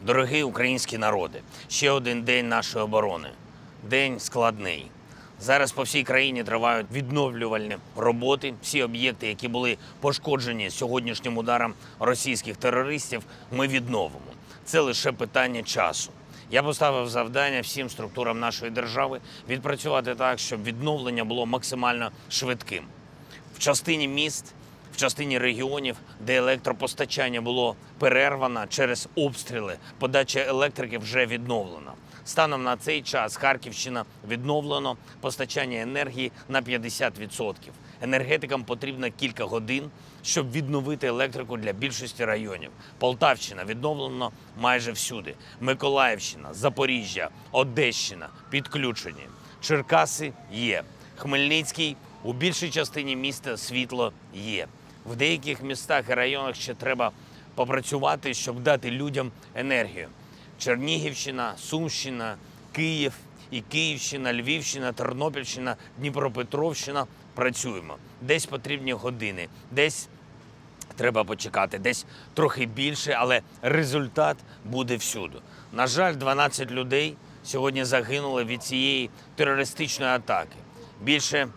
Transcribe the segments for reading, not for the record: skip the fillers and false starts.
Дорогі українські народи, ще один день нашої оборони. День складний. Зараз по всій країні тривають відновлювальні роботи. Всі об'єкти, які були пошкоджені сьогоднішнім ударом російських терористів, ми відновимо. Це лише питання часу. Я поставив завдання всім структурам нашої держави відпрацювати так, щоб відновлення було максимально швидким. В частині міст, в частині регіонів, де електропостачання було перервано через обстріли, подача електрики вже відновлена. Станом на цей час Харківщина відновлено постачання енергії на 50%. Енергетикам потрібно кілька годин, щоб відновити електрику для більшості районів. Полтавщина відновлено майже всюди. Миколаївщина, Запоріжжя, Одещина підключені. Черкаси є. Хмельницький у більшій частині міста світло є. В деяких містах і районах ще треба попрацювати, щоб дати людям енергію. Чернігівщина, Сумщина, Київ і Київщина, Львівщина, Тернопільщина, Дніпропетровщина – працюємо. Десь потрібні години, десь треба почекати, десь трохи більше, але результат буде всюди. На жаль, 12 людей сьогодні загинули від цієї терористичної атаки. Більше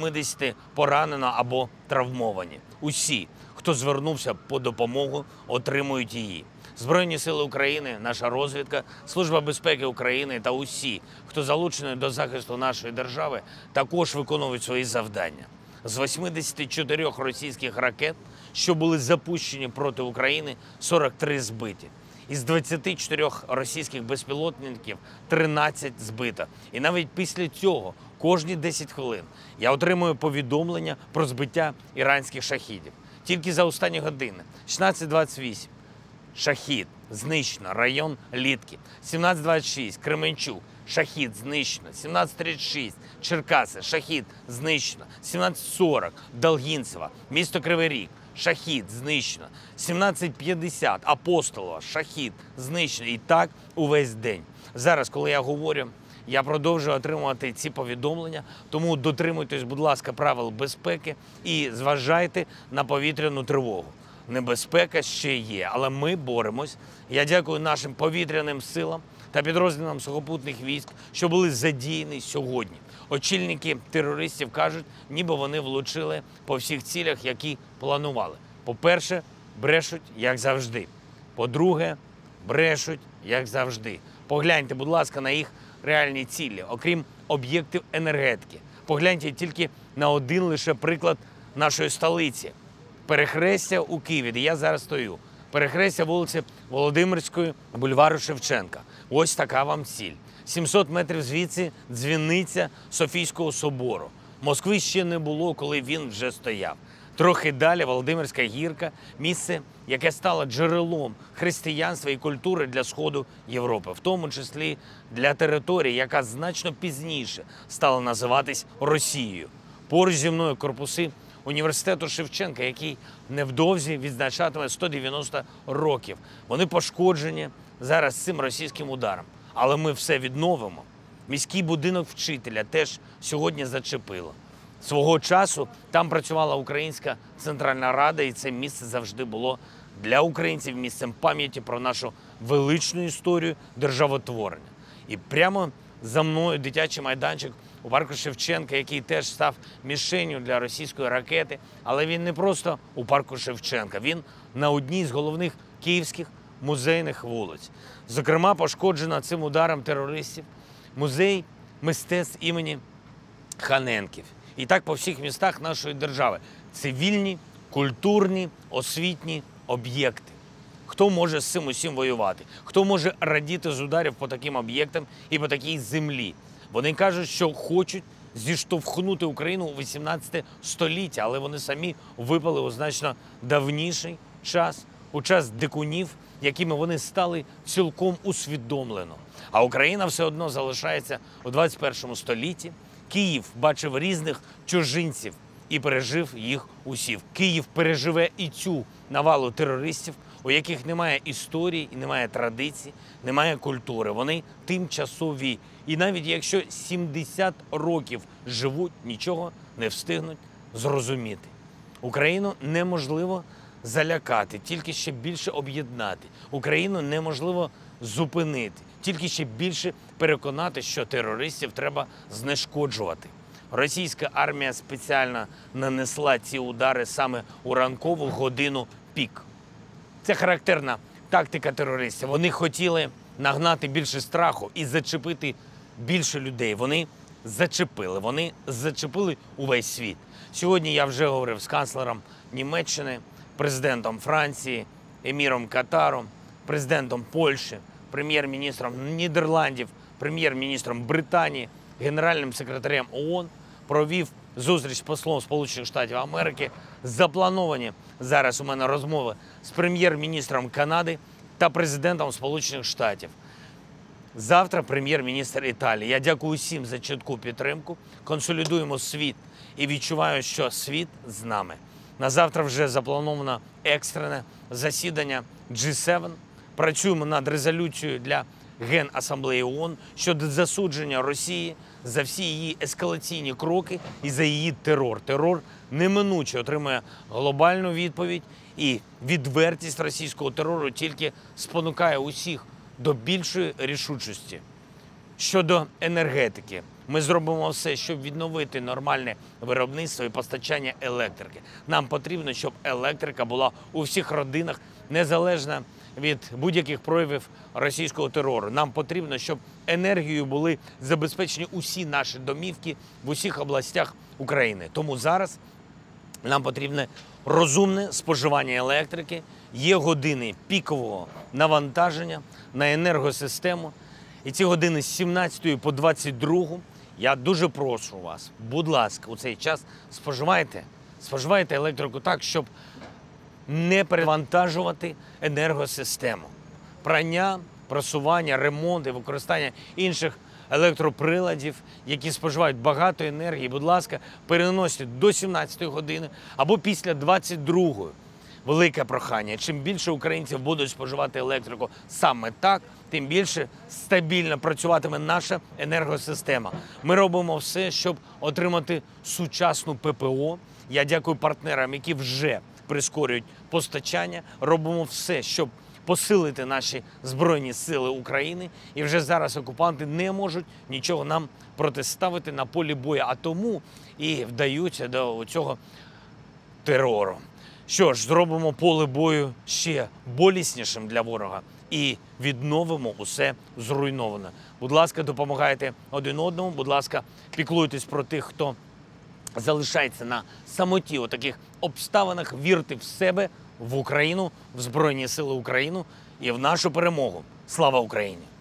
80 поранено або травмовані. Усі, хто звернувся по допомогу, отримують її. Збройні сили України, наша розвідка, Служба безпеки України та усі, хто залучений до захисту нашої держави, також виконують свої завдання. З 84 російських ракет, що були запущені проти України, 43 збиті. Із 24 російських безпілотників 13 збито. І навіть після цього, кожні 10 хвилин, я отримую повідомлення про збиття іранських шахідів. Тільки за останні години. 16:28. Шахід знищено, район Літки. 17:26 Кременчук, шахід знищено. 17:36 Черкаси, шахід знищено. 17:40 Долгінцево, місто Кривий Ріг, шахід знищено. 17:50 Апостолова, шахід знищено. І так увесь день. Зараз, коли я говорю, я продовжую отримувати ці повідомлення, тому дотримуйтесь, будь ласка, правил безпеки і зважайте на повітряну тривогу. Небезпека ще є, але ми боремось. Я дякую нашим повітряним силам та підрозділам сухопутних військ, що були задіяні сьогодні. Очільники терористів кажуть, ніби вони влучили по всіх цілях, які планували. По-перше, брешуть, як завжди. По-друге, брешуть, як завжди. Погляньте, будь ласка, на їх реальні цілі, окрім об'єктів енергетики. Погляньте тільки на один лише приклад нашої столиці. Перехрестя у Києві, де я зараз стою. Перехрестя вулиці Володимирської, бульвару Шевченка. Ось така вам ціль. 700 метрів звідси дзвіниця Софійського собору. Москви ще не було, коли він вже стояв. Трохи далі Володимирська гірка – місце, яке стало джерелом християнства і культури для Сходу Європи, в тому числі для території, яка значно пізніше стала називатись Росією. Поруч зі мною корпуси університету Шевченка, який невдовзі відзначатиме 190 років. Вони пошкоджені зараз цим російським ударом. Але ми все відновимо. Міський будинок вчителя теж сьогодні зачепило. Свого часу там працювала Українська Центральна Рада, і це місце завжди було для українців місцем пам'яті про нашу величну історію державотворення. І прямо за мною дитячий майданчик у парку Шевченка, який теж став мішенню для російської ракети. Але він не просто у парку Шевченка, він на одній з головних київських музейних вулиць. Зокрема, пошкоджено цим ударом терористів музей мистецтв імені Ханенків. І так по всіх містах нашої держави. Цивільні, культурні, освітні об'єкти. Хто може з цим усім воювати? Хто може радіти з ударів по таким об'єктам і по такій землі? Вони кажуть, що хочуть зіштовхнути Україну у 18 століття, але вони самі випали у значно давніший час, у час дикунів, якими вони стали цілком усвідомлено. А Україна все одно залишається у 21 столітті. Київ бачив різних чужинців і пережив їх усіх. Київ переживе і цю навалу терористів, у яких немає історії, і немає традицій, немає культури. Вони тимчасові. І навіть якщо 70 років живуть, нічого не встигнуть зрозуміти. Україну неможливо залякати, тільки ще більше об'єднати. Україну неможливо зупинити, тільки ще більше переконати, що терористів треба знешкоджувати. Російська армія спеціально нанесла ці удари саме у ранкову годину пік. Це характерна тактика терористів. Вони хотіли нагнати більше страху і зачепити більше людей. Вони зачепили увесь світ. Сьогодні я вже говорив з канцлером Німеччини, президентом Франції, еміром Катару, президентом Польщі, прем'єр-міністром Нідерландів, прем'єр-міністром Британії, генеральним секретарем ООН, провів зустріч з послом Сполучених Штатів Америки. Заплановані зараз у мене розмови з прем'єр-міністром Канади та президентом Сполучених Штатів. Завтра прем'єр-міністр Італії. Я дякую всім за чітку підтримку. Консолідуємо світ і відчуваю, що світ з нами. На завтра вже заплановано екстрене засідання G7. Працюємо над резолюцією для Генасамблеї ООН щодо засудження Росії за всі її ескалаційні кроки і за її терор. Терор неминуче отримує глобальну відповідь, і відвертість російського терору тільки спонукає усіх до більшої рішучості. Щодо енергетики, ми зробимо все, щоб відновити нормальне виробництво і постачання електрики. Нам потрібно, щоб електрика була у всіх родинах, незалежно від будь-яких проявів російського терору. Нам потрібно, щоб енергією були забезпечені усі наші домівки в усіх областях України. Тому зараз нам потрібне розумне споживання електрики, є години пікового навантаження на енергосистему. І ці години з 17 по 22, я дуже прошу вас, будь ласка, у цей час споживайте електрику так, щоб не перевантажувати енергосистему. Прання, просування, ремонт і використання інших електроприладів, які споживають багато енергії, будь ласка, переносьте до 17 години або після 22-ї. Велике прохання. Чим більше українців будуть споживати електрику саме так, тим більше стабільно працюватиме наша енергосистема. Ми робимо все, щоб отримати сучасну ППО. Я дякую партнерам, які вже прискорюють постачання. Робимо все, щоб посилити наші Збройні Сили України. І вже зараз окупанти не можуть нічого нам протиставити на полі бою, а тому і вдаються до цього терору. Що ж, зробимо поле бою ще боліснішим для ворога і відновимо усе зруйноване. Будь ласка, допомагайте один одному, будь ласка, піклуйтесь про тих, хто залишається на самоті у таких обставинах. Вірте в себе, в Україну, в Збройні Сили України і в нашу перемогу. Слава Україні!